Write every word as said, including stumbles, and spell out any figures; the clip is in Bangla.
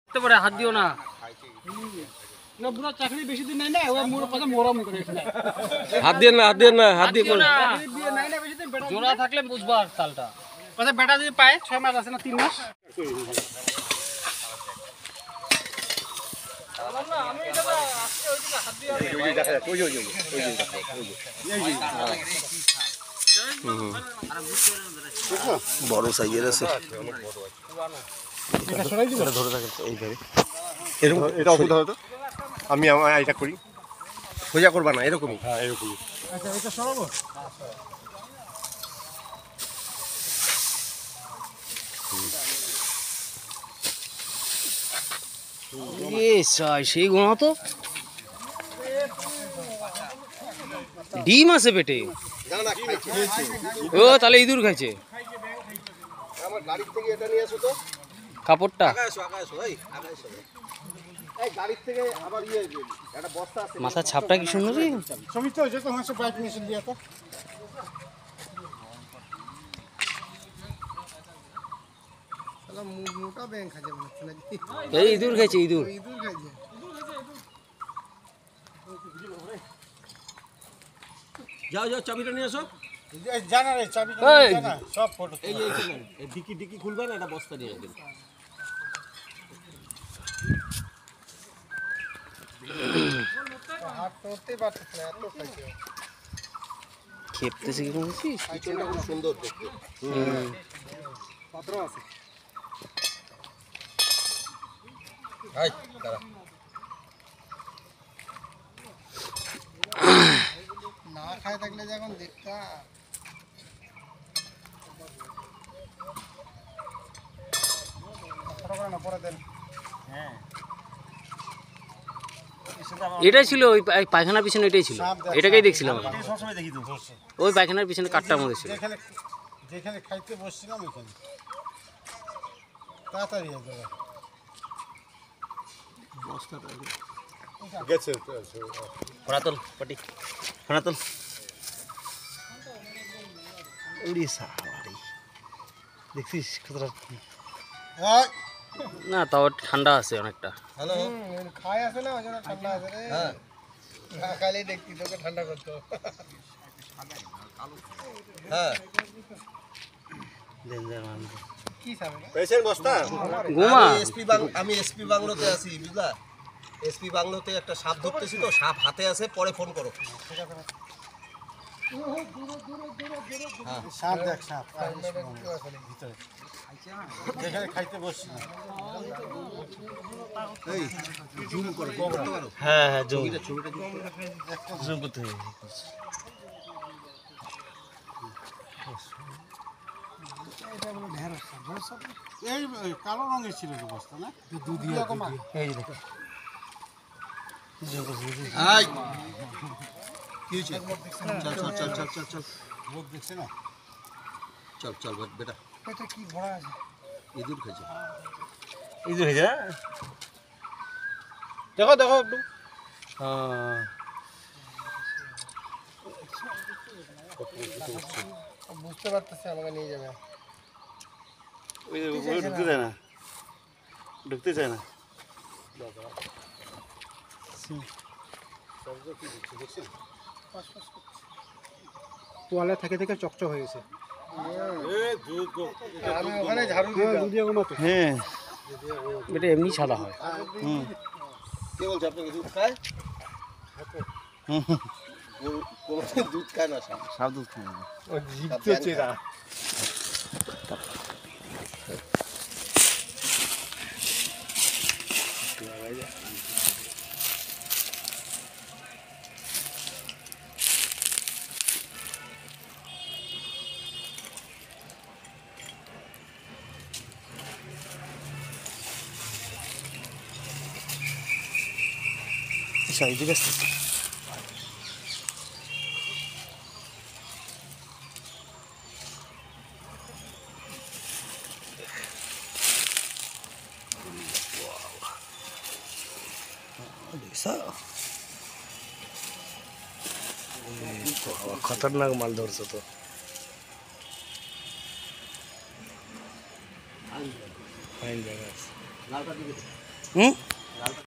হাত দিও না, চাকরি বেশি দিন নাই না, মরম করে হাত দিয়ে না, হাত দিয়ে না, হাত দিয়ে না। জোড়া থাকলে বুঝবার তালটা। আচ্ছা বেটা যদি পায় ছয় মাস আছে না, তিন মাস। বড় সাইজের আছে। এটা অসুবিধা হতো, আমি এটা করি, সোজা করবা না, এরকমই। হ্যাঁ এরকমই। আচ্ছা এটা সরাবো। সেই গোনা তো ডিম আছে পেটে। ও তাহলে ইঁদুর খাইছে। আমার গাড়ির থেকে এটা নিয়ে আসো তো, কাপড়টা গাড়ির থেকে আবার ইয়ে একটা বস্তা আছে, মাথার ছাপটা কি সুন্দর রে। সমিত যে তো হাসে বাইক মেশিন দিয়ে তো শালা মোটা ব্যাংক খাজে মনে হচ্ছে নাকি। এই ইঁদুর খাইছে, ইঁদুর। ইঁদুর খাইছে। যাও যাও, চাবিটা নিয়ে আসো। জানা রে চাবি এই। জানা সব ফটো। এই যে এই ডিকি ডিকি খুলবেন, একটা বস্তা নিয়ে আসবেন। হাত করতে পারতেছ না, এত খাইছে। খেপতেছে কি বলছিস? পিছনটা খুব সুন্দর দেখতে। হুম। পাত্র আছে। হাই দাঁড়া, না খায় থাকলে যখন দেখতা না পরে দেন। হ্যাঁ এটাই ছিল, ওই পায়- পায়খানার পিছনে এটাই ছিল, এটাকেই দেখছিলাম আমি। সবসময় দেখি তো ওই পায়খানার পিছনে কাঠটার মধ্যে ছিল। যেখানে যেখানে খাইতে বসছিলাম ওইখানে তাড়াতাড়ি হয়ে যাবে। গেছে ফোনাতল পাটি, ফোনাতল। উড়িষ্যা দেখছিস কতটা না তাও ঠান্ডা আছে অনেকটা। হ্যালো, খাই আছে না, ওই জন্য ঠান্ডা আছে রে। হ্যাঁ না খাইলেই দেখতি তোকে ঠান্ডা করতো। হ্যাঁ কি খাবে না? পেছেন বস্তা। গোমা আমি এসপি বাং আমি এসপি বাংলোতে আছি, বুঝলা? এসপি বাংলোতে একটা সাপ ধরতেছি তো, সাপ হাতে আছে, পরে ফোন করো। সাপ দেখ সাপ ভিতরে যেখানে খাইতে বসছিলাম। এই জুম করো, জুম করতে পারো? হ্যাঁ হ্যাঁ, জুম ছবিটা ছবিটা জুম করো। জুম করতে হবে। এটা বলে ঢেঁড়স সাপ, ঢেঁড়স সাপ এই এই কালো রঙের ছিল তো বস্তা না, দুধিয়া দুধিয়া। এই যে দেখো, আই কি হয়েছে? চল চল চল চল চল চল লোক দেখছে না। চল চল বেটা, এটা কি ঘোড়া আছে? ইঁদুর খেয়েছে। এই যে হয়েছে। দেখো দেখো একটু হ্যাঁ বুঝতে পারতেছে আমাকে নিয়ে যাবে। ওই যে উপরে ঢুকতে যায় না, ঢুকতে চায় না। তোয়ালে থেকে থেকে চকচক হয়ে গেছে। আমি ওখানে ঝাড়ু দিই। হ্যাঁ এটা এমনি সাদা হয়। হুম কে বলছে আপনাকে দুধ খায়? গরু কোনোদিন দুধ খায় না সাপ। সাপ দুধ খায় না। ও জিতছে চেরা। সাইডে গেছে। खतरनाक माल धरছো তো। ফাইন জায়গা আছে। হুম